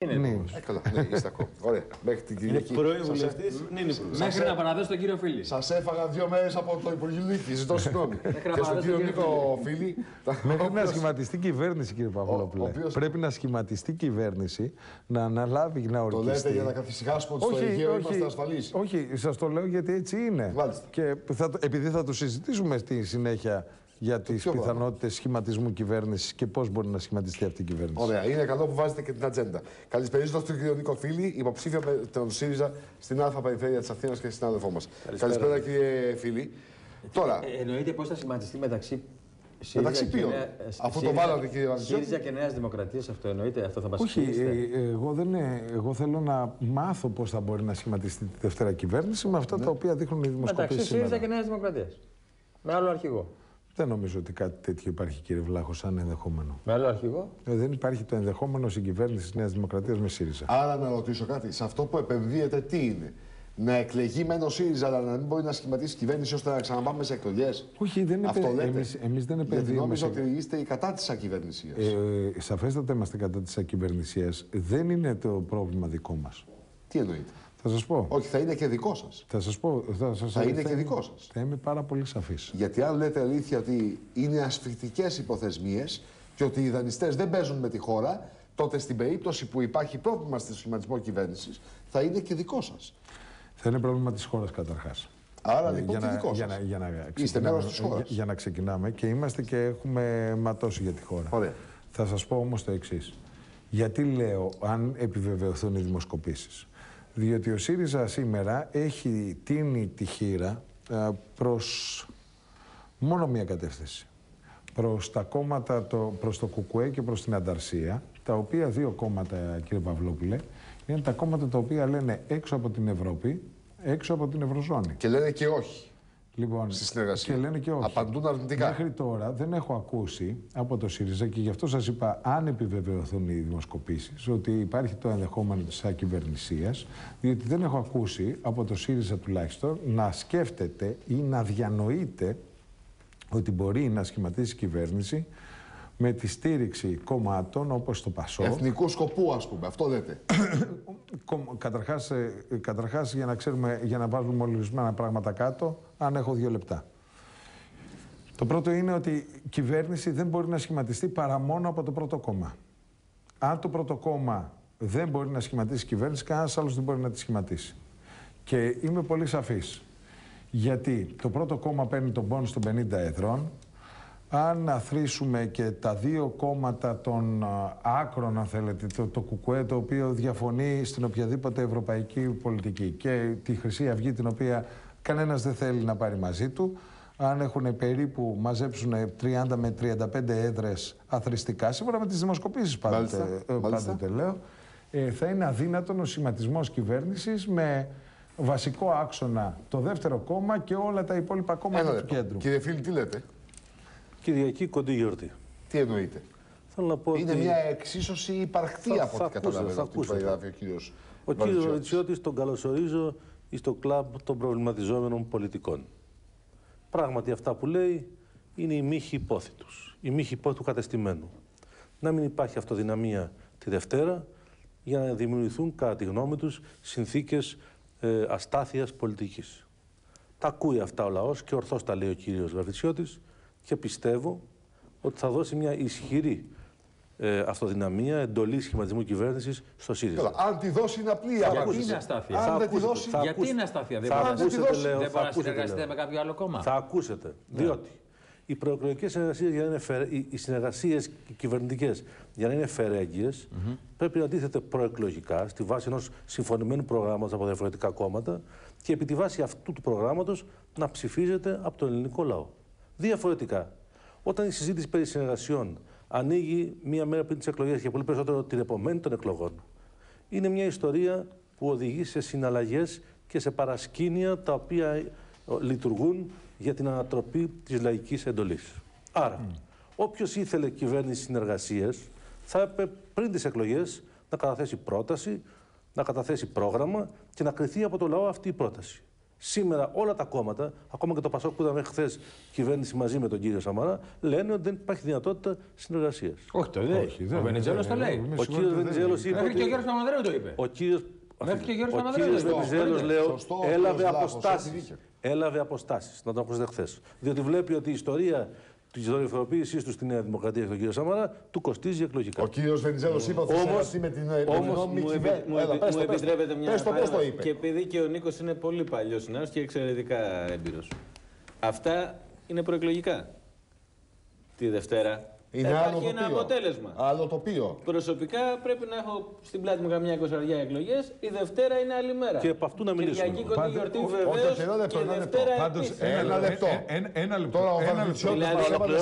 Είναι Καλά, ναι, είστε ακόμα. Ωραία. Μέχρι την Κυριακή. Είναι πρώην βουλευτής, είναι υπουργός. Μέχρι να παραδώσω τον κύριο Φίλη. Σας έφαγα 2 μέρες από το Υπουργείο Νίκη. Ζητώ συγγνώμη. Και στον κύριο Νίκο Φίλη. Μέχρι να σχηματιστεί κυβέρνηση, κύριε Παπαδόπουλε. Πρέπει να σχηματιστεί κυβέρνηση, να αναλάβει, να ορκιστεί. Το λέτε για να καθησυχάσουμε ότι στο Αιγαίο είμαστε ασφαλείς. Όχι, σας το λέω γιατί έτσι είναι. Μάλιστα. Και επειδή θα το συζητήσουμε στη συνέχεια για τις πιθανότητες σχηματισμού κυβέρνησης και πώς μπορεί να σχηματιστεί αυτή η κυβέρνηση. Ωραία, είναι καλό που βάζετε και την ατζέντα. Καλησπέριζοντα τον κύριο Νίκο Φίλη, υποψήφια με τον ΣΥΡΙΖΑ στην Α Περιφέρεια της Αθήνας και συνάδελφό μας. Καλησπέρα, κύριε Φίλη. Τώρα. Εννοείται πώς θα σχηματιστεί μεταξύ. Μεταξύ ποιον. Αφού το βάλατε, κύριε Βανδυσιώτη. ΣΥΡΙΖΑ και Νέας Δημοκρατίας, αυτό εννοείται, αυτό θα μας Όχι, εξηγήσετε. εγώ θέλω να μάθω πώς θα μπορεί να σχηματιστεί τη Δευτέρα κυβέρνηση με αυτά τα οποία δείχνουν οι δημοσκοπήσεις μεταξύ σήμερα. ΣΥΡΙΖΑ και Νέας Δημοκρατίας. Με άλλο αρχηγό. Δεν νομίζω ότι κάτι τέτοιο υπάρχει, κύριε Βλάχο, σαν ενδεχόμενο. Με άλλο αρχηγό. Δεν υπάρχει το ενδεχόμενο συγκυβέρνηση της Νέας Δημοκρατίας με ΣΥΡΙΖΑ. Άρα να ρωτήσω κάτι. Σε αυτό που επενδύεται, τι είναι. Να εκλεγεί μεν ο ΣΥΡΙΖΑ, αλλά να μην μπορεί να σχηματίσει κυβέρνηση ώστε να ξαναπάμε σε εκλογές. Όχι, δεν εμείς δεν επενδύουμε. Γιατί νόμιζα ότι είστε κατά της ακυβερνησίας. Σαφέστατα είμαστε κατά της ακυβερνησίας. Δεν είναι το πρόβλημα δικό μας. Τι εννοείτε. Θα σας πω. Όχι, θα είναι και δικό σας. Θα σας πω. Θα είναι και δικό σας. Θα είμαι πάρα πολύ σαφής. Γιατί αν λέτε αλήθεια ότι είναι ασφικτικές υποθεσμίες και ότι οι δανειστές δεν παίζουν με τη χώρα, τότε στην περίπτωση που υπάρχει πρόβλημα στο σχηματισμό κυβέρνησης, θα είναι και δικό σας. Θα είναι πρόβλημα της χώρας καταρχάς. Άρα λοιπόν και δικό σας. Είστε μέρος της χώρας. Για να ξεκινάμε και είμαστε και έχουμε ματώσει για τη χώρα. Ωραία. Θα σας πω όμως το εξής. Γιατί λέω αν επιβεβαιωθούν οι δημοσκοπήσεις. Διότι ο ΣΥΡΙΖΑ σήμερα έχει τίνει τη χείρα προς μόνο μία κατεύθυνση. Προς τα κόμματα, προς το ΚΚΕ και προς την Ανταρσία, τα οποία δύο κόμματα, κύριε Παυλόπουλε, είναι τα κόμματα τα οποία λένε έξω από την Ευρώπη, έξω από την Ευρωζώνη. Και λένε και όχι. Λοιπόν, στη συνεργασία. Και λένε και όχι. Απαντούν αρνητικά. Μέχρι τώρα δεν έχω ακούσει από το ΣΥΡΙΖΑ και γι' αυτό σας είπα, αν επιβεβαιωθούν οι δημοσκοπήσεις, ότι υπάρχει το ενδεχόμενο της ακυβερνησίας, διότι δεν έχω ακούσει από το ΣΥΡΙΖΑ τουλάχιστον να σκέφτεται ή να διανοείται ότι μπορεί να σχηματίσει κυβέρνηση με τη στήριξη κομμάτων όπως το ΠΑΣΟΚ. Εθνικού σκοπού, ας πούμε, αυτό λέτε. Καταρχάς για να ξέρουμε, για να βάζουμε ορισμένα πράγματα κάτω, αν έχω 2 λεπτά. Το πρώτο είναι ότι η κυβέρνηση δεν μπορεί να σχηματιστεί παρά μόνο από το πρώτο κόμμα. Αν το πρώτο κόμμα δεν μπορεί να σχηματίσει κυβέρνηση, κανένας άλλος δεν μπορεί να τη σχηματίσει. Και είμαι πολύ σαφής. Γιατί το πρώτο κόμμα παίρνει τον πόνο των 50 εδρών. Αν αθροίσουμε και τα δύο κόμματα των άκρων, αν θέλετε, το ΚΚΕ, το οποίο διαφωνεί στην οποιαδήποτε ευρωπαϊκή πολιτική, και τη Χρυσή Αυγή, την οποία κανένας δεν θέλει να πάρει μαζί του, αν έχουν περίπου μαζέψουν 30 με 35 έδρες αθροιστικά, σύμφωνα με τις δημοσκοπήσεις πάντοτε λέω, θα είναι αδύνατον ο σχηματισμός κυβέρνησης με βασικό άξονα το δεύτερο κόμμα και όλα τα υπόλοιπα κόμματα του κέντρου. Κύριε Φίλη, τι λέτε. Κυριακή κοντή γιορτή. Τι εννοείτε. Θέλω να πω είναι ότι μια εξίσωση υπαρκτή από ό,τι καταλαβαίνω ότι περιγράφει ο κύριος Ο κύριος Βανδυσιώτης τον καλωσορίζω στο κλαμπ των προβληματιζόμενων πολιτικών. Πράγματι αυτά που λέει είναι η μύχη υπόθητους, η μύχη υπόθητου κατεστημένου. Να μην υπάρχει αυτοδυναμία τη Δευτέρα για να δημιουργηθούν κατά τη γνώμη τους συνθήκες αστάθειας πολιτικής. Τα ακούει αυτά ο λαός και ορθώς τα λέει ο κύριος Βανδυσιώτης και πιστεύω ότι θα δώσει μια ισχυρή αυτοδυναμία, εντολή σχηματισμού κυβέρνησης στο ΣΥΡΙΖΑ. Καλά, αν τη δώσει είναι απλή. Γιατί είναι αστάθεια. Αν δεν τη δώσει, γιατί είναι αστάθεια. Δεν μπορεί να συνεργαστείτε με κάποιο άλλο κόμμα. Θα ακούσετε. Διότι οι προεκλογικές συνεργασίες, οι συνεργασίες κυβερνητικές, για να είναι φερέγγιες, πρέπει να αντίθεται προεκλογικά στη βάση ενός συμφωνημένου προγράμματος από διαφορετικά κόμματα και επί τη βάση αυτού του προγράμματος να ψηφίζεται από τον ελληνικό λαό. Διαφορετικά, όταν η συζήτηση περί συνεργασιών ανοίγει μία μέρα πριν τις εκλογές και πολύ περισσότερο την επομένη των εκλογών, είναι μια ιστορία που οδηγεί σε συναλλαγές και σε παρασκήνια τα οποία λειτουργούν για την ανατροπή της λαϊκής εντολής. Άρα, όποιος ήθελε κυβέρνηση συνεργασίες θα έπρεπε πριν τις εκλογές να καταθέσει πρόταση, να καταθέσει πρόγραμμα και να κριθεί από το λαό αυτή η πρόταση. Σήμερα όλα τα κόμματα, ακόμα και το Πασόκ που ήταν χθες κυβέρνηση μαζί με τον κύριο Σαμαρά, λένε ότι δεν υπάρχει δυνατότητα συνεργασίας. Όχι, το λέει. Ο Βενιζέλος το λέει. Ο κύριος Βενιζέλος είπε. Μέχρι και ο Γιώργος Παπανδρέου το είπε. Ο κύριος Παπανδρέου. Βενιζέλος, λέω, Σωστό, έλαβε Λάθος, αποστάσεις. δίκιο. Έλαβε αποστάσεις, να το ακούσετε χθες. Διότι βλέπει ότι η ιστορία της δορυφοροποίησης του στη Νέα Δημοκρατία και τον κύριο Σαμαρά του κοστίζει εκλογικά. Ο κύριος Βενιζέλος είπε ότι θα συνεργαστεί με την νόμιμη κυβέρνηση. Μου επιτρέπετε μια παρέμβαση. Και επειδή και ο Νίκος είναι πολύ παλιός συνάδελφος και εξαιρετικά έμπειρος. Αυτά είναι προεκλογικά. Τη Δευτέρα. Υπάρχει ένα αποτέλεσμα. Άλλο τοπίο. Προσωπικά πρέπει να έχω στην πλάτη μου καμιά 20 εκλογές. Η Δευτέρα είναι άλλη μέρα. Και από αυτού να μιλήσουμε. Κυριακή κοντή γιορτή βεβαίως. Και η Δευτέρα επίσης. Ένα λεπτό. Ένα λεπτό. Τώρα ο Βαρβιτσιώτης παρέμβανε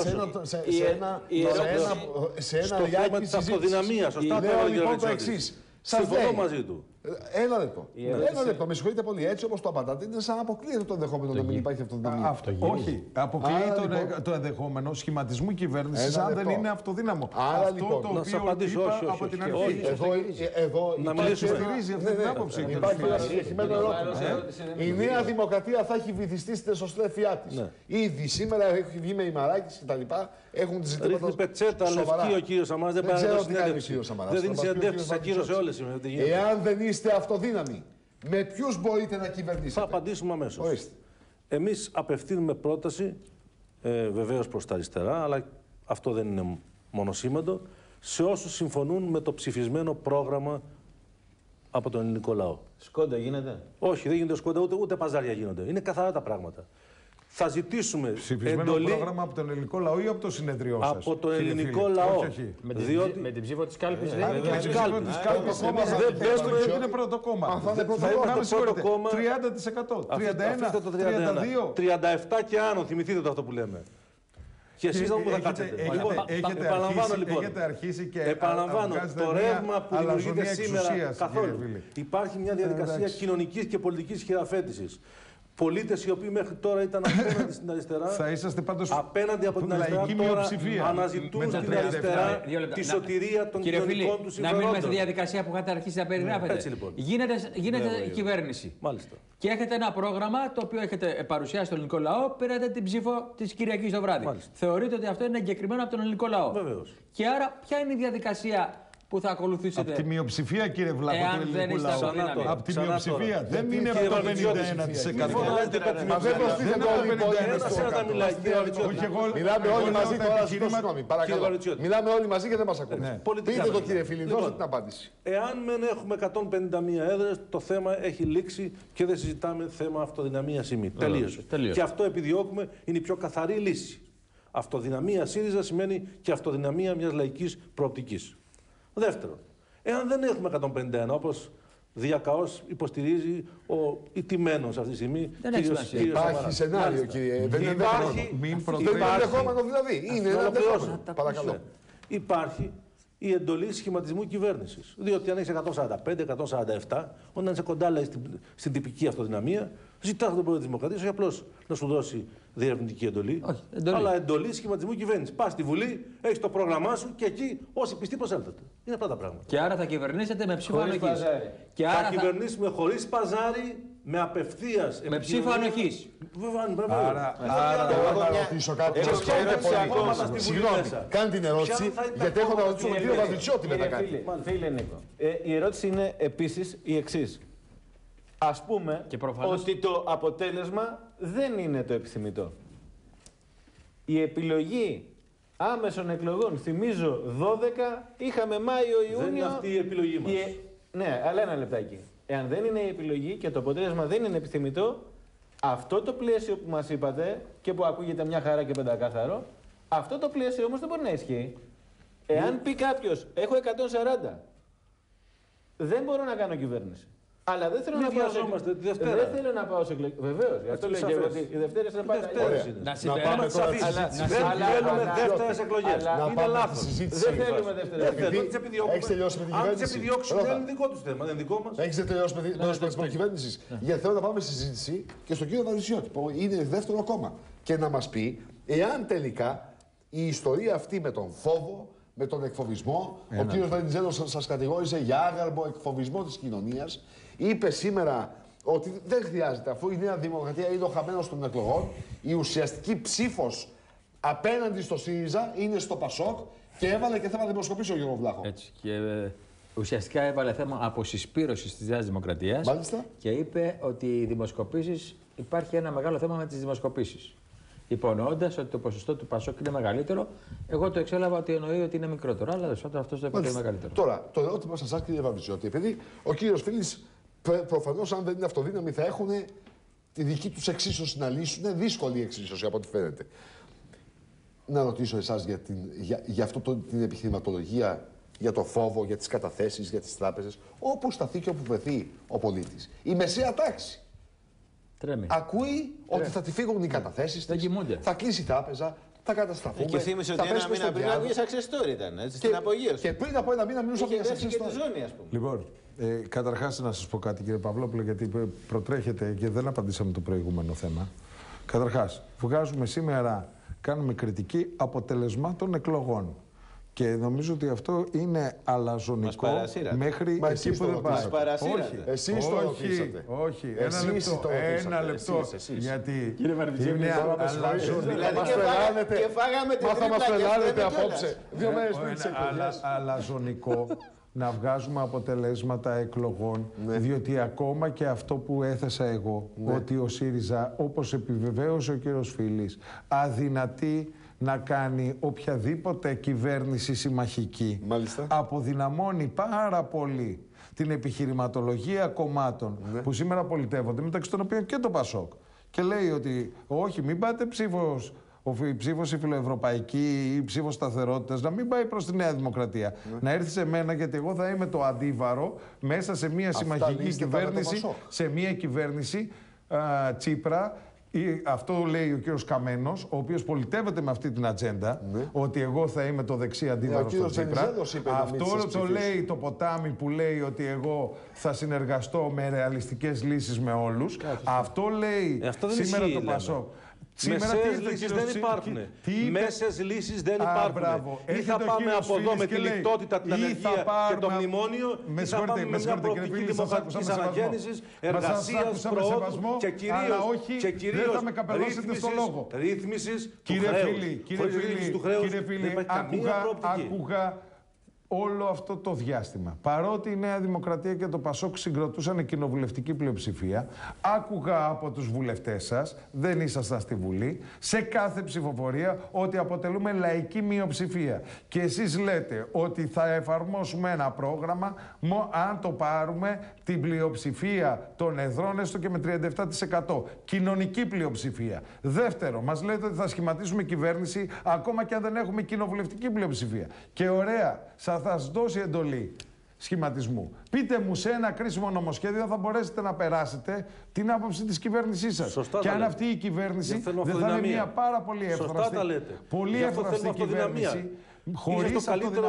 σε ένα ριάκι συζήτησης. Αυτοδυναμία, σωστά. Λέω λοιπόν το εξής. Συμφωνώ μαζί του. Ένα λεπτό. Ένα λεπτό. Με συγχωρείτε πολύ. Έτσι όπως το απαντάτε, είναι σαν να αποκλείεται το ενδεχόμενο να μην υπάρχει αυτοδυναμία. Όχι. Αποκλείει το ενδεχόμενο σχηματισμού κυβέρνησης αν δεν είναι αυτοδύναμο. Άρα Αυτό λοιπόν. το οποίο είπα από την αρχή. Εδώ στηρίζει αυτή την άποψη. Υπάρχει ένα συγκεκριμένο ερώτημα. Η Νέα Δημοκρατία θα έχει βυθιστεί στην εσωστρέφειά της. Ήδη σήμερα έχει βγει με ημαράκης κτλ. Έχουν τις ζητήματα. Ρίχνει πετσέτα λευκή ο κύριος Σαμαράς. Δεν ξέρω πάρει τι κάνει ο κύριος Σαμαράς. Δεν δίνει συνεντεύξεις, ακύρωσε όλες. Εάν δεν είστε αυτοδύναμοι, με ποιους μπορείτε να κυβερνήσετε? Θα απαντήσουμε αμέσως. Ορίστε. Εμείς απευθύνουμε πρόταση, βεβαίως προς τα αριστερά, αλλά αυτό δεν είναι μονοσήμαντο, σε όσους συμφωνούν με το ψηφισμένο πρόγραμμα από τον ελληνικό λαό. Σκόντα γίνεται. Όχι, δεν γίνεται σκόντα, ούτε παζάρια γίνονται. Είναι καθαρά τα πράγματα. Θα ζητήσουμε ψηφισμένο εντολή πρόγραμμα από τον ελληνικό λαό ή από το συνεδριό σας? από τον ελληνικό λαό. Με την ψήφο της κάλπης. Εμείς δεν πες ότι είναι πρώτο κόμμα. Θα είναι πρώτο κόμμα. 30%, 31%, 32%. 37 και άνω, θυμηθείτε το αυτό που λέμε. Και εσείς θα μου θα κάτσετε. Έχετε αρχίσει και επαναλαμβάνω, το ρεύμα που δημιουργείται σήμερα καθόλου. Υπάρχει μια διαδικασία κοινωνικής και πολιτικής χειραφέτησης. Πολίτες οι οποίοι μέχρι τώρα ήταν απέναντι στην αριστερά, θα είσαστε πάντως απέναντι από την αριστερά, τώρα αναζητούν στην αριστερά τη σωτηρία των κοινωνικών του συμφερόντων. Να μείνουμε στη διαδικασία που είχατε αρχίσει να περιγράφετε. Έτσι, λοιπόν. Γίνεται κυβέρνηση. Μάλιστα. Και έχετε ένα πρόγραμμα το οποίο έχετε παρουσιάσει στον ελληνικό λαό, πήρατε την ψήφο της Κυριακής το βράδυ. Μάλιστα. Θεωρείτε ότι αυτό είναι εγκεκριμένο από τον ελληνικό λαό. Βεβαίως. Και άρα, ποια είναι η διαδικασία που θα ακολουθήσετε? Από τη μειοψηφία, κύριε Βλάχο, του ελληνικού λαού. Από τη μειοψηφία. Δεν είναι από το 51%. Μα δεν προστίθεται όλοι οι πολίτες. Μιλάμε όλοι μαζί τώρα. Συγγνώμη, παρακαλώ. Μιλάμε όλοι μαζί και δεν μας ακούνε. Πείτε το, κύριε Φίλη, δώστε την απάντηση. Εάν δεν έχουμε 151 έδρες, το θέμα έχει λήξει και δεν συζητάμε θέμα αυτοδυναμίας ή μη. Τελείωσε. Και αυτό επιδιώκουμε, είναι η πιο καθαρή λύση. Αυτοδυναμία ΣΥΡΙΖΑ σημαίνει και αυτοδυναμία μιας λαϊκής προοπτικής. Δεύτερον, εάν δεν έχουμε 151, όπως διακαώς υποστηρίζει ο ηττημένος αυτή τη στιγμή κύριος Υπάρχει σενάριο, κύριε. Δεν είναι ενδεχόμενο δηλαδή. Είναι ένα ενδεχόμενο. Παρακαλώ. Υπάρχει η εντολή σχηματισμού κυβέρνησης. Διότι αν έχει 145-147, όταν είσαι κοντά λέει, στην τυπική αυτοδυναμία, ζητάς από τον Πρόεδρο της Δημοκρατίας όχι απλώς να σου δώσει διερευνητική εντολή, αλλά εντολή σχηματισμού κυβέρνησης. Πας στη Βουλή, έχεις το πρόγραμμά σου και εκεί όσοι πιστοί προσέλθετε. Είναι απλά τα πράγματα. Και άρα θα κυβερνήσετε με ψήφο ανοχής. Θα κυβερνήσουμε χωρίς παζάρι, με απευθείας. Με ψήφο ανοχής. Άρα, να ρωτήσω κάτι. Συγγνώμη, κάνει την ερώτηση, γιατί έχω να ρωτήσω τον κύριο Βαρβιτσιώτη μετά κάτι. Φίλε Νίκο, η ερώτηση είναι επίσης η εξής. Ας πούμε ότι το αποτέλεσμα δεν είναι το επιθυμητό. Η επιλογή άμεσων εκλογών, θυμίζω 12, είχαμε Μάιο-Ιούνιο. Δεν είναι αυτή η επιλογή μας. Ναι, αλλά ένα λεπτάκι. Εάν δεν είναι η επιλογή και το αποτέλεσμα δεν είναι επιθυμητό, αυτό το πλαίσιο που μας είπατε και που ακούγεται μια χαρά και πεντακάθαρο, αυτό το πλαίσιο όμως δεν μπορεί να ισχύει. Εάν πει κάποιος, έχω 140, δεν μπορώ να κάνω κυβέρνηση. Αλλά δεν θέλω, να πάω σε εκλογές. Βεβαίως, γι' αυτό λέω και εγώ ότι οι Δευτέρες είναι πάντα. Να πάμε τώρα. Δεν θέλουμε δεύτερες εκλογές. Είναι λάθος. Δεν θέλουμε δεύτερες εκλογές. Έχεις τελειώσει με την Αν τις κυβέρνηση? επιδιώξουν δεν είναι δικό τους θέμα, δεν είναι δικό μας. Έχεις τελειώσει με την κυβέρνηση? Γιατί θέλω να πάμε στη συζήτηση και στον κύριο Βαρβιτσιώτη, που είναι δεύτερο κόμμα. Και να μας πει εάν τελικά η ιστορία αυτή με τον φόβο, με τον εκφοβισμό, ο κύριος Βενιζέλος σας κατηγόρησε για άγαρμο εκφοβισμό της κοινωνίας. Είπε σήμερα ότι δεν χρειάζεται, αφού η Νέα Δημοκρατία είναι ο χαμένος των εκλογών, η ουσιαστική ψήφος απέναντι στο ΣΥΡΙΖΑ είναι στο ΠΑΣΟΚ και έβαλε και θέμα δημοσκοπήσεων, Γιώργο Βλάχο. Έτσι. Και ουσιαστικά έβαλε θέμα αποσυσπήρωσης της Νέας Δημοκρατίας. Μάλιστα. Και είπε ότι οι δημοσκοπήσεις, υπάρχει ένα μεγάλο θέμα με τις δημοσκοπήσεις. Υπονοώντας ότι το ποσοστό του ΠΑΣΟΚ είναι μεγαλύτερο, εγώ το εξέλαβα ότι εννοεί ότι είναι μικρότερο. Αλλά αυτό το είπε ότι είναι μεγαλύτερο. Τώρα, το ερώτημα σε εσάς, κύριε Βαρβιτσιώτη, επειδή ο κύριος Φίλης προφανώς, αν δεν είναι αυτοδύναμοι, θα έχουν τη δική τους εξίσωση να λύσουν. Δύσκολη εξίσωση από ό,τι φαίνεται. Να ρωτήσω εσάς για την επιχειρηματολογία, για το φόβο, για τις καταθέσεις, για τις τράπεζες, όπου σταθεί και όπου βρεθεί ο πολίτης. Η μεσαία τάξη. Τρέμει. Ακούει ότι θα τη φύγουν οι καταθέσεις της, θα κλείσει η τράπεζα, θα καταστραφούμε. Και θύμισε ότι ένα μήνα πριν άκουγε success story ήταν, έτσι, στην απογείωση. Και πριν από ένα μήνα μιλούσα για success story. Και τη ζώνη, ας πούμε. Λοιπόν, καταρχάς να σας πω κάτι, κύριε Παυλόπουλο, γιατί προτρέχετε και δεν απαντήσαμε το προηγούμενο θέμα. Καταρχάς, βγάζουμε σήμερα, κάνουμε κριτική αποτελεσμάτων εκλογών. Και νομίζω ότι αυτό είναι αλαζονικό μέχρι εκεί που δεν πάει. Όχι, εσείς το ρωτήσατε. Όχι, ένα λεπτό. Γιατί είναι αλαζονικό. Και φάγαμε την τρίπλα. Μα θα μας πελάνετε απόψε. 2 μέρες πριν τις εκλογές. Αλαζονικό να βγάζουμε αποτελέσματα εκλογών, διότι ακόμα και αυτό που έθεσα εγώ, ότι ο ΣΥΡΙΖΑ, όπως επιβεβαίωσε ο κύριος Φίλης, αδυνατεί να κάνει οποιαδήποτε κυβέρνηση συμμαχική. Μάλιστα. Αποδυναμώνει πάρα πολύ την επιχειρηματολογία κομμάτων που σήμερα πολιτεύονται, μεταξύ των οποίων και το ΠΑΣΟΚ. Και λέει ότι όχι, μην πάτε η ψήφος η φιλοευρωπαϊκή ή η ψήφος σταθερότητας να μην πάει προς τη Νέα Δημοκρατία. Να έρθει σε μένα, γιατί εγώ θα είμαι το αντίβαρο μέσα σε μια συμμαχική κυβέρνηση, σε μια κυβέρνηση Τσίπρα. Αυτό λέει ο κύριος Καμένος, ο οποίος πολιτεύεται με αυτή την ατζέντα, ότι εγώ θα είμαι το δεξί αντίβαρο στον Τσίπρα. Αυτό το λέει το ποτάμι που λέει ότι εγώ θα συνεργαστώ με ρεαλιστικές λύσεις με όλους. Αυτό λέει σήμερα το ΠΑΣΟΚ. Μεσαίες λύσεις δεν υπάρχουν. Μέσες λύσεις δεν υπάρχουν. Ή θα πάμε από εδώ με τη λιτότητα, την ανεργία και το μνημόνιο, ή θα πάμε με μια προοπτική δημοκρατικής αναγέννησης, εργασίας, προόδου και κυρίως ρύθμισης του χρέους. Κύριε Φίλη, άκουγα όλο αυτό το διάστημα. Παρότι η Νέα Δημοκρατία και το ΠΑΣΟΚ συγκροτούσαν κοινοβουλευτική πλειοψηφία, άκουγα από τους βουλευτές σας, δεν ήσασταν στη Βουλή, σε κάθε ψηφοφορία ότι αποτελούμε λαϊκή μειοψηφία. Και εσείς λέτε ότι θα εφαρμόσουμε ένα πρόγραμμα αν το πάρουμε την πλειοψηφία των εδρών έστω και με 37%. Κοινωνική πλειοψηφία. Δεύτερο, μας λέτε ότι θα σχηματίσουμε κυβέρνηση ακόμα και αν δεν έχουμε κοινοβουλευτική πλειοψηφία. Και ωραία, θα σας δώσει εντολή σχηματισμού. Πείτε μου σε ένα κρίσιμο νομοσχέδιο θα μπορέσετε να περάσετε την άποψη της κυβέρνησής σας. Σωστά και αν λέτε. αυτή η κυβέρνηση δεν θα είναι μια πάρα πολύ εύθραστη, πολύ εύθραστη κυβέρνηση. Χωρίς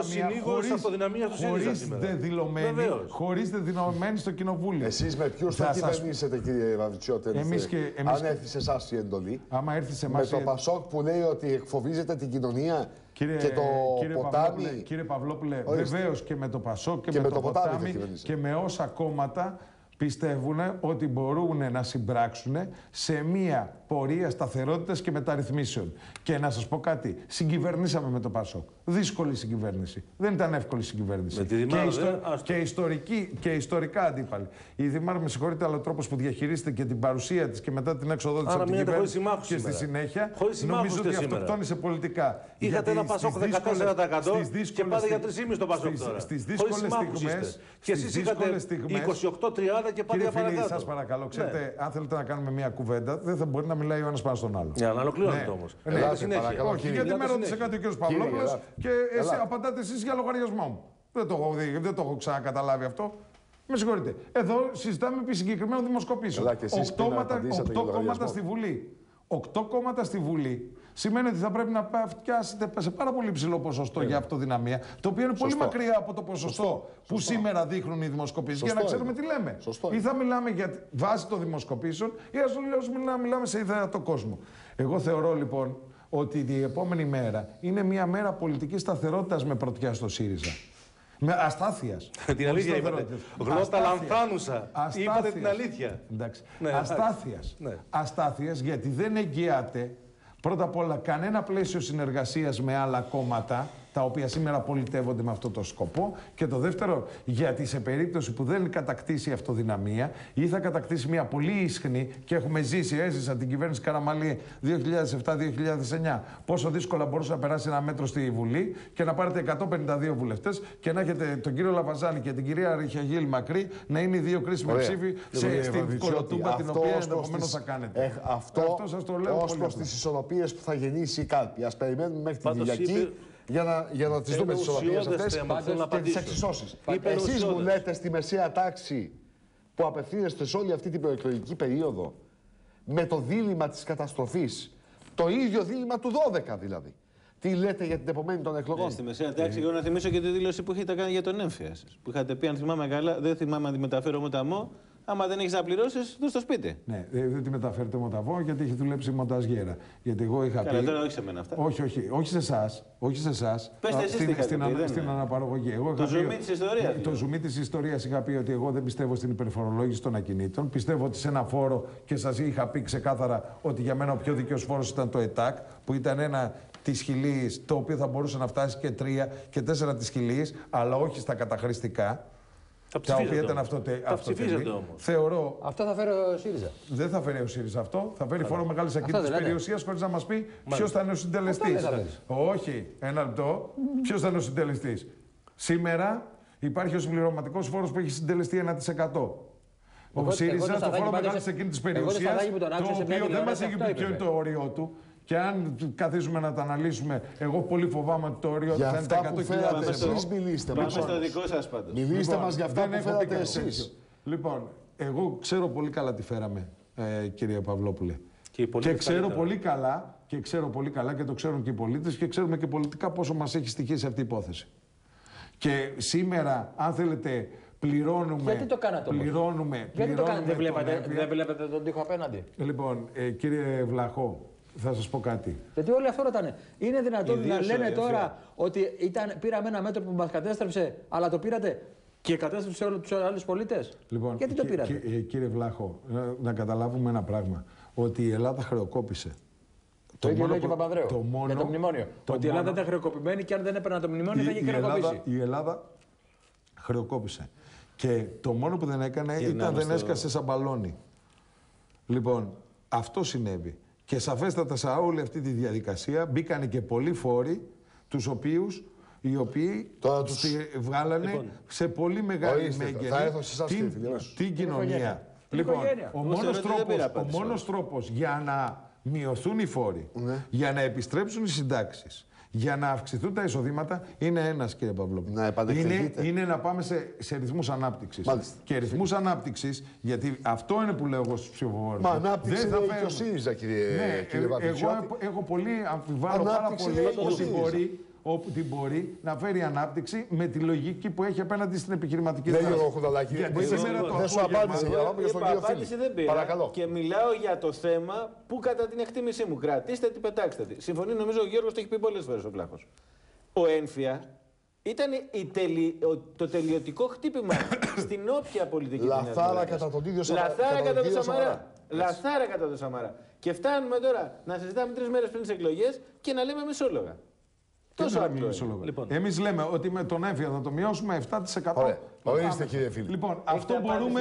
χωρίς δεδηλωμένη στο κοινοβούλιο. Εσείς με ποιους θα κυβερνήσετε, κύριε Βαρβιτσιώτη, αν έρθει σε εσάς η εντολή? Άμα έρθει σε εμάς με το ΠΑΣΟΚ που λέει ότι εκφοβίζεται την κοινωνία και το ποτάμι. Κύριε Παυλόπουλε, βεβαίως και με το ΠΑΣΟΚ και με το ποτάμι και με όσα κόμματα πιστεύουν ότι μπορούν να συμπράξουν σε μία πορεία σταθερότητας και μεταρρυθμίσεων. Και να σας πω κάτι, συγκυβερνήσαμε με το ΠΑΣΟΚ. Δύσκολη συγκυβέρνηση. Δεν ήταν εύκολη συγκυβέρνηση. Και ιστορικά αντίπαλοι. Η Δημάρ, με συγχωρείτε, αλλά ο τρόπος που διαχειρίζεται και την παρουσία της και μετά την έξοδό της από την κυβέρνηση και στη συνέχεια, νομίζω ότι αυτοκτόνησε πολιτικά. Είχατε ένα ΠΑΣΟΚ 14% και πάτε για 3,5% το ΠΑΣΟΚ τώρα. Στις δύσκολες στιγμές. Και εσείς είχατε 28-30 και πάτε για παρακάτω. Σας παρακαλώ, ξέρετε, αν θέλετε να κάνουμε μια κουβέντα, δεν θα μπορεί να μιλάει ο ένας πάνω στον άλλο. Για να ολοκληρώνετε όμως. Όχι, γιατί με ρώτησε κάτι ο κ. Παυλόπουλος και απαντάτε εσείς για λογαριασμό μου. Δεν το έχω δει, δεν το έχω ξανακαταλάβει αυτό. Με συγχωρείτε. Εδώ συζητάμε επί συγκεκριμένων δημοσκοπήσεων. 8 κόμματα στη Βουλή. 8 κόμματα στη Βουλή σημαίνει ότι θα πρέπει να φτιάσετε σε πάρα πολύ ψηλό ποσοστό για αυτοδυναμία, το οποίο είναι πολύ μακριά από το ποσοστό που σήμερα δείχνουν οι δημοσκοπήσεις, για να ξέρουμε τι λέμε. Ή θα μιλάμε για βάση των δημοσκοπήσεων, ή ας μιλάμε σε ιδεατό κόσμο. Εγώ θεωρώ λοιπόν ότι η επόμενη μέρα είναι μια μέρα πολιτικής σταθερότητας με πρωτιά στο ΣΥΡΙΖΑ. Αστάθειας. Την αλήθεια είπατε. Γλώσσα λανθάνουσα. Είπατε την αλήθεια. Εντάξει. Ναι, Αστάθειας. ναι. Αστάθειας γιατί δεν εγγυάται πρώτα απ' όλα κανένα πλαίσιο συνεργασίας με άλλα κόμματα, τα οποία σήμερα πολιτεύονται με αυτό το σκοπό. Και το δεύτερο, γιατί σε περίπτωση που δεν κατακτήσει αυτοδυναμία ή θα κατακτήσει μια πολύ ίσχνη, και έχουμε έζησα την κυβέρνηση Καραμαλή 2007-2009, πόσο δύσκολα μπορούσε να περάσει ένα μέτρο στη Βουλή και να πάρετε 152 βουλευτές και να έχετε τον κύριο Λαβαζάνη και την κυρία Ριχαγίλ Μακρύ να είναι οι δύο κρίσιμοι ψήφοι στην κολοτούμπα την οποία ενδεχομένως θα κάνετε. Αυτό σας το λέω ως προς τις ισορροπίες που θα γεννήσει η κάλπη. Ας περιμένουμε μέχρι την Κυριακή. Για να τις δούμε τις ισορροπίες αυτές και τις εξισώσεις. Εσείς μου λέτε στη μεσαία τάξη που απευθύνεστε σε όλη αυτή την προεκλογική περίοδο με το δίλημμα της καταστροφής, το ίδιο δίλημμα του 12 δηλαδή. Τι λέτε για την επομένη των εκλογών. Στη μεσαία τάξη, εγώ να θυμίσω και τη δήλωση που είχατε κάνει για τον έμφυα σας. Που είχατε πει, αν θυμάμαι καλά, δεν θυμάμαι να τη μεταφέρω μοταμό. Άμα δεν έχεις να πληρώσεις, δώσ' το σπίτι. Ναι, δεν τη μεταφέρετε μοταβό γιατί έχει δουλέψει μονταζιέρα. Γιατί εγώ είχα πει. Καλά, τώρα όχι σε μένα αυτά. Όχι σε εσάς. Όχι σε εσάς. Πέστε εσείς στην αναπαραγωγή. Το ζουμί της ιστορίας. Το ζουμί της ιστορίας είχα πει ότι εγώ δεν πιστεύω στην υπερφορολόγηση των ακινήτων. Πιστεύω ότι σε ένα φόρο, και σας είχα πει ξεκάθαρα ότι για μένα ο πιο δίκαιος φόρος ήταν το ΕΤΑΚ, που ήταν ένα της χιλής, το οποίο θα μπορούσε να φτάσει και 3 και 4 της χιλής, αλλά όχι στα καταχρηστικά. Τα οποία ήταν ψηφίζονται όμως. Θεωρώ. Αυτό θα φέρει ο ΣΥΡΙΖΑ. Δεν θα φέρει ο ΣΥΡΙΖΑ αυτό. Θα φέρει φόρο μεγάλης ακίνητης περιουσίας χωρίς να μας πει ποιος θα είναι ο συντελεστής. Όχι, ένα λεπτό. Ποιος θα είναι ο συντελεστής. Σήμερα υπάρχει ο συμπληρωματικός φόρος που έχει συντελεστεί 1%. Ο ΣΥΡΙΖΑ στο φόρο μεγάλης ακίνητης περιουσίας, το οποίο δεν μας έχει πει ποιο είναι το όριό του. Και αν καθίσουμε να τα αναλύσουμε, εγώ πολύ φοβάμαι ότι το όριο θα είναι τα 100.000 ευρώ. Εσείς μιλήστε. Πάμε στο δικό σας πάντως. Μιλήστε μας για αυτά που φέρατε εσείς. Λοιπόν, εγώ ξέρω πολύ καλά τι φέραμε, κύριε Παυλόπουλε. Και ξέρω πολύ καλά και το ξέρουν και οι πολίτες και ξέρουμε και πολιτικά πόσο μας έχει στοιχήσει αυτή η υπόθεση. Και σήμερα, αν θέλετε, πληρώνουμε. Γιατί το κάνατε όμως? Γιατί το κάνατε, δεν βλέπετε τον τοίχο απέναντι. Λοιπόν, κύριε Βλαχό, θα σας πω κάτι. Γιατί όλοι αυτό ρωτάνε. Είναι δυνατόν να λένε τώρα ότι πήραμε ένα μέτρο που μας κατέστρεψε, αλλά το πήρατε και κατέστρεψε όλους τους άλλους πολίτες? Λοιπόν, γιατί το πήρατε? Κύριε Βλάχο, να καταλάβουμε ένα πράγμα. Ότι η Ελλάδα χρεοκόπησε. Το ίδιο λέει και ο Παπανδρέου για το μνημόνιο. Ότι η Ελλάδα ήταν χρεοκοπημένη και αν δεν έπαιρνε το μνημόνιο θα είχε χρεοκοπήσει. Η Ελλάδα χρεοκόπησε. Και το μόνο που δεν έκανε ήταν δεν έσκασε σαν μπαλόνι. Λοιπόν, αυτό συνέβη. Και σαφέστατα σε όλη αυτή τη διαδικασία μπήκαν και πολλοί φόροι, οι οποίοι βγάλανε σε πολύ μεγάλη μέγενη την κοινωνία. Λοιπόν, ο μόνος τρόπος για να μειωθούν οι φόροι, για να επιστρέψουν οι συντάξεις, για να αυξηθούν τα εισοδήματα, είναι ένας, κύριε Παυλόπουλο. Είναι να πάμε σε ρυθμούς ανάπτυξης. Και ρυθμούς ανάπτυξης, γιατί αυτό είναι που λέω εγώ στους ψηφοφόρους. Μα ανάπτυξη δεν είναι και ο ΣΥΡΙΖΑ, κύριε Βαπτισιώτη. Εγώ έχω πολύ αμφιβάλλω πάρα πολύ ότι μπορεί να φέρει ανάπτυξη με τη λογική που έχει απέναντι στην επιχειρηματική δράση. Δεν Χουδαλάκη. Δεν σου απάντησε για να πάμε στον κύριο Φίλη. Δεν πήρα. Και μιλάω για το θέμα που κατά την εκτίμησή μου κρατήστε τη, πετάξτε τη. Συμφωνεί, νομίζω ο Γιώργος το έχει πει πολλές φορές ο Βλάχος. Ο έμφυα ήταν το τελειωτικό χτύπημα στην όποια πολιτική. Λαθάρα κατά τον ίδιο Σαμαρά. Λαθάρα κατά τον Σαμαρά. Και φτάνουμε τώρα να συζητάμε 3 μέρες πριν τις εκλογές και να λέμε μισόλογα. Τόσο άπλο. Λοιπόν, εμείς λέμε ότι με τον έμφυα θα το μειώσουμε 7%. Ορίστε, κύριε Φίλη. Λοιπόν, αυτό μπορούμε.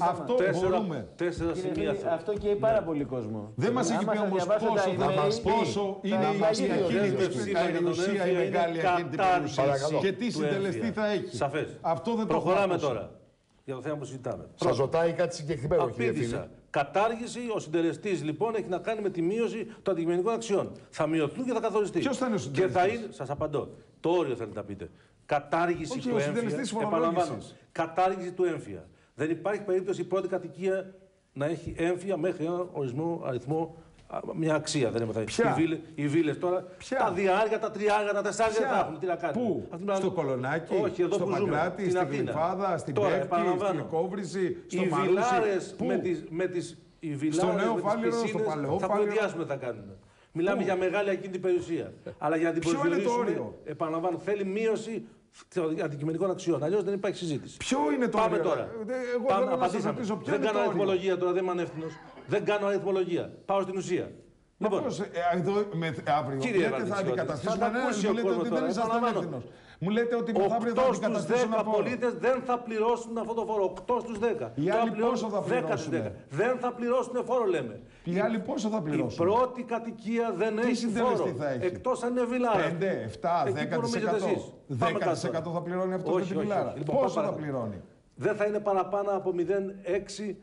Αυτό καίει πάρα πολύ κόσμο. Δεν μας έχει πει όμως πόσο είναι η περιουσία, η μεγάλη ακίνητη περιουσία και τι συντελεστή θα έχει. Σαφές. Αυτό δεν το προχωράμε τώρα για το θέμα που συζητάμε. Σας ρωτάει κάτι συγκεκριμένο, κύριε Φίλη. Κατάργηση, ο συντελεστής λοιπόν έχει να κάνει με τη μείωση των αντικειμενικών αξιών. Θα μειωθούν και θα καθοριστεί. Ποιος θα είναι ο συντελεστής? Και θα είναι, σας απαντώ, το όριο θέλετε να πείτε. Κατάργηση του έμφυα. Επαναλαμβάνω, κατάργηση του έμφυα. Δεν υπάρχει περίπτωση η πρώτη κατοικία να έχει έμφυα μέχρι ένα ορισμό αριθμό, μια αξία. Δεν είναι οι βίλες τώρα. Ποια? Τα διάρκεια, τα τριάρια, τα τεσσάρια θα έχουν. Τι να κάνουν. Πού? Στο Κολονάκι, όχι, εδώ στο Παγκράτη, στην Γλυφάδα, στην Πέφτη, στην Λυκόβρηση, στο Μαρούσι. Οι βιλάρες στο Νέο Φάληρο, στο Παλαιό θα πληδιάσουμε θα κάνουμε. Μιλάμε για μεγάλη ακίνητη περιουσία. Αλλά για να την προσδιορίσουμε, επαναλαμβάνω, θέλει μείωση αντικειμενικών αξιών. Αλλιώς δεν υπάρχει συζήτηση. Ποιο είναι το Πάμε όριο? τώρα. Εγώ θέλω να σας ρωτήσω ποιο δεν είναι κάνω το όριο. αριθμολογία τώρα, δεν είμαι ανεύθυνος. Δεν κάνω αριθμολογία. Πάω στην ουσία. Λοιπόν, εδώ αύριο κύριε λέτε θα αντικαταστήσουμε θα τα ακούσει ο μου λέτε κόσμος ότι τώρα, δεν είσαστε επαναλαμβάνω. ανεύθυνος. Μου λέτε ότι μεθαύριο θα 8 στους αντικαταστήσουν 10 από πολίτες δεν θα πληρώσουν αυτό το φόρο. 8 στους 10. Οι άλλοι πόσο θα 10 στους πληρώσουν? 10. Δεν θα πληρώσουν φόρο, λέμε. Οι άλλοι πόσο θα Η πληρώσουν? πρώτη κατοικία δεν Τι έχει φόρο. συντελεστή θα έχει? Εκτός αν είναι βιλάρα. 5, 7, Εκεί που νομίζετε εσείς. 10%. Πάμε κάτω 10% τώρα. θα πληρώνει αυτό με Όχι, τη όχι, βιλάρα. όχι. Λοιπόν, Πόσο πάμε θα παρακάτω. πληρώνει? Δεν θα είναι παραπάνω από 0,6%.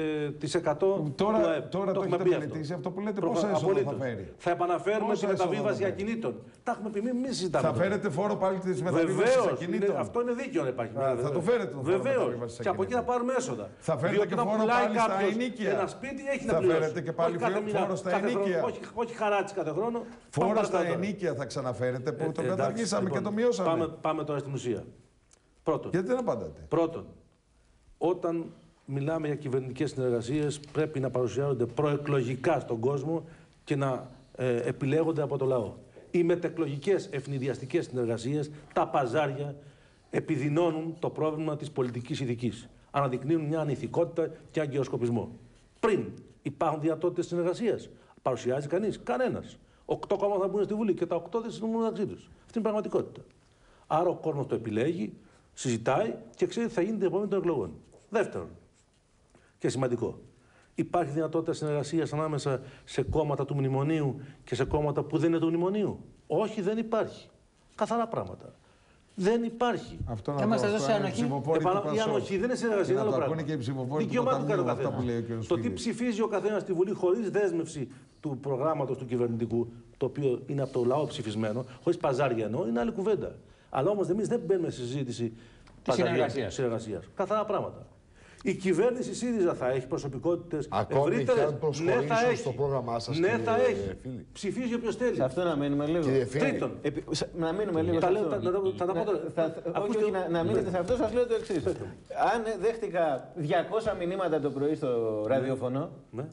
Τώρα το το έχουμε έχετε πει αυτό. μελετήσει αυτό που λέτε πόσα έσοδα θα Απολύτως. φέρει? Θα επαναφέρουμε Πόσα τη έσοδα μεταβίβαση θα φέρει? ακινήτων. Τα έχουμε πει, μην συζητάμε. Θα τώρα. φέρετε φόρο πάλι τη μεταβίβαση Βεβαίως, ακινήτων? αυτό είναι δίκαιο να υπάρχει. Θα το φέρετε τον φόρο Βεβαίως. μεταβίβασης Και από εκεί θα ακινήτων. πάρουμε έσοδα. Θα φέρετε Διότι και να φόρο πουλάει πάλι στα κάποιος ενοίκια. ένα σπίτι έχει Θα να πληρώσει. φέρετε και πάλι Όχι κάθε μήνα, φόρο στα κάθε χρόνο, ενοίκια. όχι χαράτσι κάθε χρόνο. Φόρο Πάμε στα παρακάτω. ενοίκια θα ξαναφέρετε που το Εντάξει, καταργήσαμε λοιπόν, και το μειώσαμε. Πάμε τώρα στην ουσία. Γιατί δεν απαντάτε? Πρώτον, όταν μιλάμε για κυβερνητικές συνεργασίες, πρέπει να παρουσιάζονται προεκλογικά στον κόσμο και να επιλέγονται από το λαό. Οι μετεκλογικές ευνηδιαστικές συνεργασίες, τα παζάρια, επιδεινώνουν το πρόβλημα της πολιτικής ηθικής. Αναδεικνύουν μια ανηθικότητα και αγκαιοσκοπισμό. Πριν υπάρχουν δυνατότητες συνεργασίας, παρουσιάζει κανείς? Κανένας. 8 κόμματα θα μπουν στη Βουλή και τα 8 δεν συνομιλούν μεταξύ τους. Αυτή είναι η πραγματικότητα. Άρα ο κόσμος το επιλέγει, συζητάει και ξέρει τι θα γίνει την επόμενη των εκλογών. Δεύτερον, και σημαντικό, υπάρχει δυνατότητα συνεργασίας ανάμεσα σε κόμματα του μνημονίου και σε κόμματα που δεν είναι του μνημονίου? Όχι, δεν υπάρχει. Καθαρά πράγματα. Δεν υπάρχει. Αυτό να είμαστε εδώ σε ανοχή. Η ανοχή δεν είναι συνεργασία, είναι άλλο πράγμα. Δικαίωμά του κάνει ο καθένας. Το τι ψηφίζει ο καθένας στη Βουλή χωρίς δέσμευση του προγράμματος του κυβερνητικού, το οποίο είναι από το λαό ψηφισμένο, χωρίς παζάρια εννοώ, είναι άλλη κουβέντα. Αλλά όμως εμείς δεν μπαίνουμε σε συζήτηση συνεργασίας. Καθαρά πράγματα. Η κυβέρνηση ΣΥΡΙΖΑ θα έχει προσωπικότητες ευρύτερες? Ναι, θα έχει. Στο πρόγραμμά σας, ναι, θα έχει. Φίλοι. Ψηφίζει όποιος θέλει. Σε αυτό να μείνουμε λίγο. Τρίτον, να μείνουμε λίγο. θα τα πω τώρα. Όχι, να μείνετε σε αυτό, σας λέω το εξής. Αν δέχτηκα 200 μηνύματα το πρωί στο ραδιόφωνο,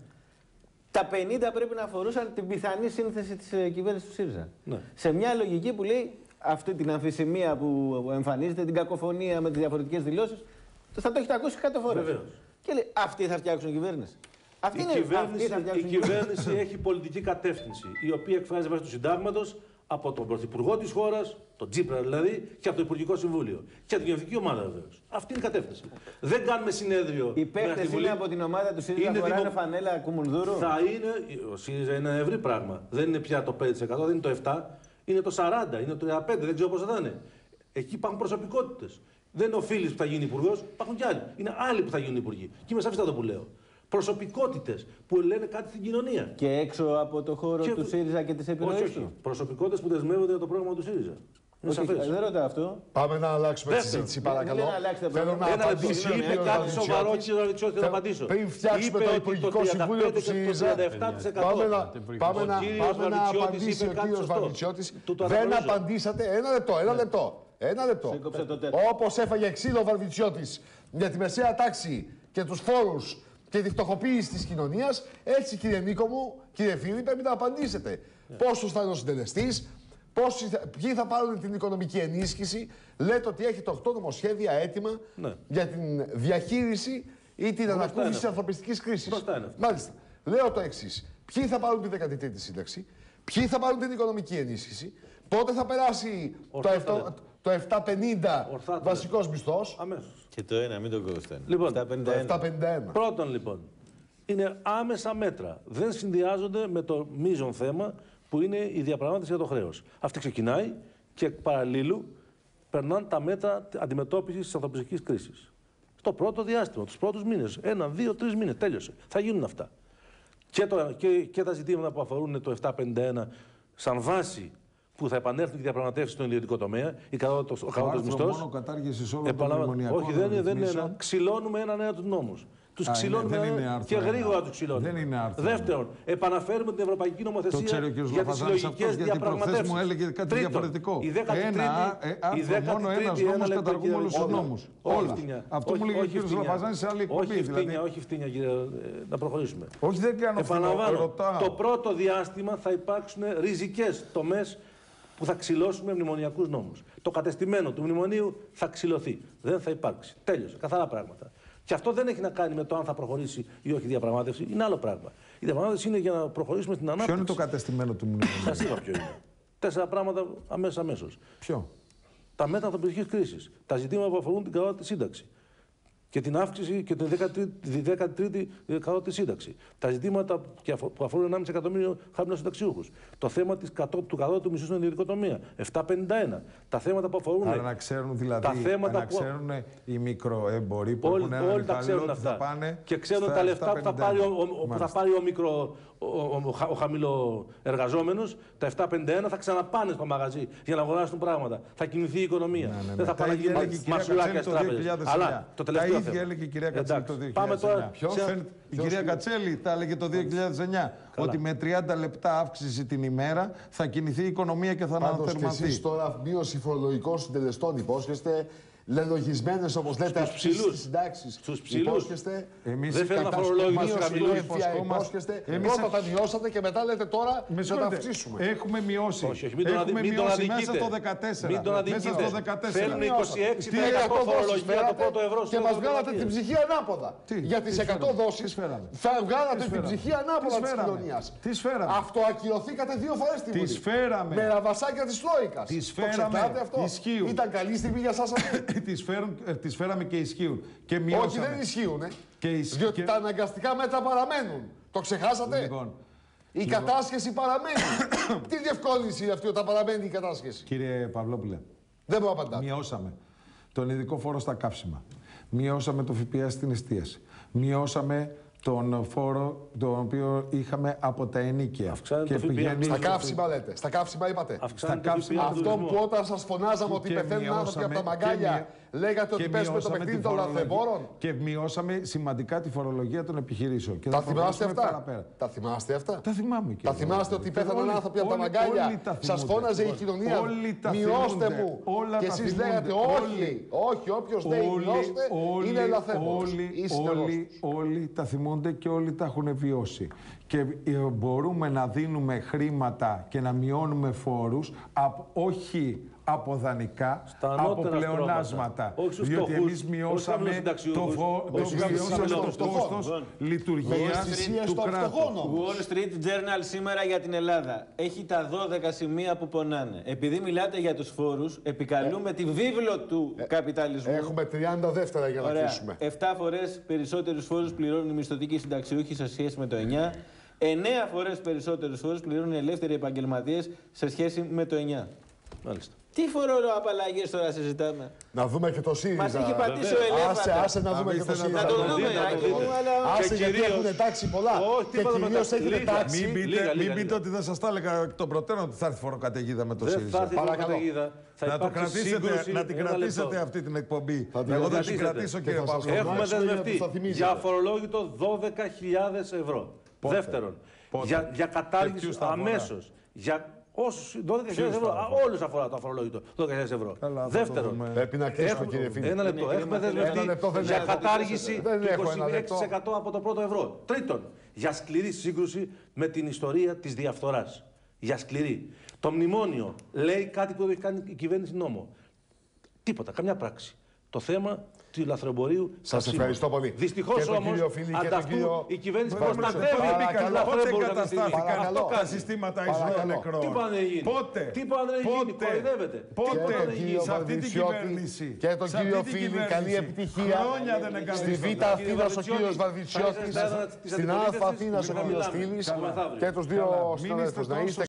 τα 50 πρέπει να αφορούσαν την πιθανή σύνθεση της κυβέρνησης του ΣΥΡΙΖΑ. Σε μια λογική που λέει αυτή την αμφισημία που εμφανίζεται, την κακοφωνία με τις διαφορετικές δηλώσεις, θα το έχετε ακούσει 100 φορές. Και λέει, αυτοί θα φτιάξουν κυβέρνηση. Η κυβέρνηση έχει πολιτική κατεύθυνση, η οποία εκφράζεται βάσει του συντάγματος από τον Πρωθυπουργό της χώρας, τον Τσίπρα δηλαδή, και από το Υπουργικό Συμβούλιο. Και από την Κοινοβουλευτική Ομάδα βεβαίως. Αυτή είναι η κατεύθυνση. Δεν κάνουμε συνέδριο. Οι παίκτες είναι από την ομάδα του ΣΥΡΙΖΑ, φοράνε φανέλα Κουμουνδούρου. Ο ΣΥΡΙΖΑ είναι ένα ευρύ πράγμα. Δεν είναι πια το 5%, δεν είναι το 7%, είναι το 40%, είναι το 35%, δεν ξέρω πώς θα είναι. Εκεί υπάρχουν προσωπικότητες. Δεν είναι ο Φίλης που θα γίνει υπουργός, υπάρχουν κι άλλοι. Είναι άλλοι που θα γίνουν υπουργοί. Και είμαι σαφής αυτό που λέω. Προσωπικότητες που λένε κάτι στην κοινωνία. Και έξω από το χώρο του ΣΥΡΙΖΑ και τις επιρροές του. Προσωπικότητες που δεσμεύονται για το πρόγραμμα του ΣΥΡΙΖΑ. Δεν ρωτάω αυτό. Πάμε να αλλάξουμε τη συζήτηση, παρακαλώ. Θέλω να απαντήσει είπε κάτι σοβαρό και να απαντήσω. Πριν φτιάξουμε το Υπουργικό Συμβούλιο του ΣΥΡΙΖΑ, πάμε να απαντήσει ο κύριος Βαρβιτσιώτης. Δεν απαντήσατε. Ένα λεπτό. Όπως έφαγε ξύλο ο Βαρβιτσιώτης για τη μεσαία τάξη και τους φόρους και τη φτωχοποίηση της κοινωνίας, έτσι κύριε Νίκο μου, κύριε Φίλη, πρέπει να απαντήσετε. Πόσος θα είναι ο συντελεστής, ποιοι θα πάρουν την οικονομική ενίσχυση. Λέτε ότι έχετε 8 νομοσχέδια έτοιμα για την διαχείριση ή την ανακούφιση της ανθρωπιστικής κρίσης. Μάλιστα. Λέω το εξής. Ποιοι θα πάρουν την 13η σύνταξη, ποιοι θα πάρουν την οικονομική ενίσχυση, πότε θα περάσει το 750 βασικός μισθός. Αμέσως. Και το ένα, μην το κόβετε. Λοιπόν, το 751. Πρώτον, λοιπόν, είναι άμεσα μέτρα. Δεν συνδυάζονται με το μείζον θέμα που είναι η διαπραγμάτευση για το χρέος. Αυτή ξεκινάει και εκ παραλλήλου περνάνε τα μέτρα αντιμετώπισης της ανθρωπιστικής κρίσης. Στο πρώτο διάστημα, τους πρώτους μήνες, 1, 2, 3 μήνες, τέλειωσε. Θα γίνουν αυτά. Και τα ζητήματα που αφορούν το 751 σαν βάση που θα επανέλθουν και διαπραγματεύσει στον ιδιωτικό τομέα, ο κατώτατος μισθός. Μόνο κατάργηση όλων των μνημονιακών. Όχι, δεν είναι ένα. Ξυλώνουμε έναν του νόμους. Τους ξυλώνουμε και γρήγορα τους ξυλώνουμε. Δεν είναι άρθρο. Δεύτερον, επαναφέρουμε την ευρωπαϊκή νομοθεσία για τις συλλογικές διαπραγματεύσεις. Μου έλεγε κάτι διαφορετικό. Μόνο ένας νόμος καταργούμε όλους τους νόμους. Όλα. Αυτό μου λέγει ο κ. Λαφαζάνης σε άλλη εκπομπή. Όχι φτύνια, κύριε, να προχωρήσουμε. Όχι, δεν κάνω Επαναλαμβάνω, το πρώτο διάστημα θα υπάρξουν ριζικές τομές που θα ξυλώσουμε μνημονιακούς νόμους. Το κατεστημένο του μνημονίου θα ξυλωθεί. Δεν θα υπάρξει. Τέλειωσε. Καθαρά πράγματα. Και αυτό δεν έχει να κάνει με το αν θα προχωρήσει ή όχι η διαπραγμάτευση. Είναι άλλο πράγμα. Η διαπραγμάτευση είναι για να προχωρήσουμε στην ανάπτυξη. Ποιο είναι το κατεστημένο του μνημονίου? Σας είπα ποιο είναι. 4 πράγματα αμέσως. Ποιο? Τα μέτρα ανθρωπιστικής κρίσης. Τα ζητήματα που αφορούν την κατώτατη σύνταξη. Και την αύξηση και την 13η κατώτατη σύνταξη. Τα ζητήματα που αφορούν 1,5 εκατομμύριο χαμηλοσυνταξιούχους. Το θέμα του κατώτατου μισθού στην ιδιωτική τομέα. 751. Τα θέματα που αφορούν. Άρα να ξέρουν δηλαδή. Να ξέρουν οι μικροέμποροι που έχουν ένα όλοι τα ξέρουν αυτά. Και ξέρουν τα λεφτά που θα πάρει ο χαμηλοεργαζόμενος, τα 751 θα ξαναπάνε στο μαγαζί για να αγοράσουν πράγματα. Θα κινηθεί η οικονομία. Δεν θα πάνε να γίνουν μασουλάκια στις τράπεζες. Αλλά το τελευταίο τα ίδια έλεγε η κυρία Κατσέλη το 2009. Πάμε τώρα. Η κυρία Κατσέλη τα έλεγε το 2009. Ότι με 30 λεπτά αύξηση την ημέρα θα κινηθεί η οικονομία και θα αναθερμανθεί. Και εσείς τώρα μείωση φορολογικών συντελεστών υπόσχεστε. Λελογισμένες όπως λέτε αυξήσεις στις συντάξεις. Στους ψηλούς. Εμείς δεν θέλουμε να φορολογήσουμε τους υπόσχεστε. Πρώτα τα μειώσατε και μετά λέτε τώρα να τα αυξήσουμε. Έχουμε μειώσει. Όχι, μην τον αδικείτε. Μέσα στο 14. Μην τον αδικείτε. Θέλουν 26% φορολογία το πρώτο ευρώ. Και μας βγάλατε την ψυχή ανάποδα. Για τις 100 δόσεις θα βγάλατε την ψυχή ανάποδα της κοινωνίας. Αυτοακυρωθήκατε 2 φορές στη Βουλή. Με ραβασάκια της Τρόικας. Το ξεχνάτε αυτό? Ήταν καλή στιγμή για σας αυτή? Τις φέραμε και ισχύουν. Και όχι, δεν ισχύουν. Διότι τα αναγκαστικά μέτρα παραμένουν. Το ξεχάσατε? Λοιπόν, η κατάσχεση παραμένει. Τι διευκόλυνση είναι αυτή όταν παραμένει η κατάσχεση? Κύριε Παυλόπουλε, δεν μπορώ να απαντάω. Μειώσαμε τον ειδικό φόρο στα καύσιμα. Μειώσαμε το ΦΠΑ στην εστίαση. Μειώσαμε τον φόρο τον οποίο είχαμε από τα ενοίκια. Στα καύσιμα λέτε. Στα καύσιμα είπατε. Αυτό που όταν σας φωνάζαμε ότι πεθαίνουν άνθρωποι από τα μαγκάλια, λέγατε ότι παίζουμε το παιχνίδι των λαθρεμπόρων. Και μειώσαμε σημαντικά τη φορολογία των επιχειρήσεων. Τα θυμάστε αυτά? Τα θυμάστε αυτά? Τα θυμάμαι. Τα θυμάστε ότι πέθαναν άνθρωποι από τα μαγκάλια? Σας φώναζε η κοινωνία, μειώστε μου. Και εσείς λέγατε όχι, όχι, όποιος λέει μειώστε είναι λαθρεμπόρος. Όλοι τα θυμούνται και όλοι τα έχουν βιώσει. Και μπορούμε να δίνουμε χρήματα και να μειώνουμε φόρους, όχι από δανεικά, από πλεονάσματα. Διότι εμείς μειώσαμε το κόστος λειτουργίας του κράτους. Wall Street Journal σήμερα για την Ελλάδα έχει τα 12 σημεία που πονάνε. Επειδή μιλάτε για τους φόρους, επικαλούμε τη βίβλο του καπιταλισμού. Έχουμε 30 δεύτερα για να κλείσουμε. 7 φορές περισσότερους φόρους πληρώνουν οι μισθωτοί και οι συνταξιούχοι σε σχέση με το 9. 9 φορές περισσότερους φόρους πληρώνουν οι ελεύθεροι επαγγελματίες σε σχέση με το 9. Μάλιστα. Τι φοροαπαλλαγές τώρα συζητάμε? Να δούμε και το ΣΥΡΙΖΑ. Μας έχει πατήσει ο ελέφαντας. Άσε να δούμε και το ΣΥΡΙΖΑ. Να το δούμε, Άκη μου, αλλά... Άσε γιατί έχουν τάξει πολλά. Και κυρίως έχετε τάξει. Μην πείτε ότι δεν σας τα έλεγα εκ των προτέρων ότι θα έρθει φοροκαταιγίδα με το ΣΥΡΙΖΑ. Να την κρατήσετε αυτή την εκπομπή. Εγώ θα την κρατήσω, κύριε Παύλο. Έχουμε δεσμευτεί για αφορολόγητο 12.000 ευρώ. Δεύτερον, για κατάργηση αμέσως. Όσους 12.000 ευρώ, όλους αφορά το αφορολόγητο 12.000 ευρώ. Δεύτερον, πρέπει να κλείσουμε, κύριε φίλε. Ένα λεπτό. Έχουμε δεσμευτεί για κατάργηση 26% από το πρώτο ευρώ. Τρίτον, για σκληρή σύγκρουση με την ιστορία της διαφθοράς. Για σκληρή. Το μνημόνιο λέει κάτι που δεν έχει κάνει η κυβέρνηση νόμο. Τίποτα, καμιά πράξη. Το θέμα του λαθρεμπορίου. Σας ευχαριστώ πολύ. Δυστυχώς όμως, ανταυτού η κυβέρνηση προστατεύει πότε καταστάθηκαν τα συστήματα εισρώων νεκρών. Τι πάνε να γίνει? Τι πάνε να γίνει? Κοροϊδεύετε. Πότε σε αυτή την κυβέρνηση και τον κύριο Φίλη, καλή επιτυχία. Στη Β' Αθήνας ο κύριος Βαρβιτσιώτης, στην Α' Αθήνας ο κύριος Φίλης και τους δύο συναδέλφους. Να είστε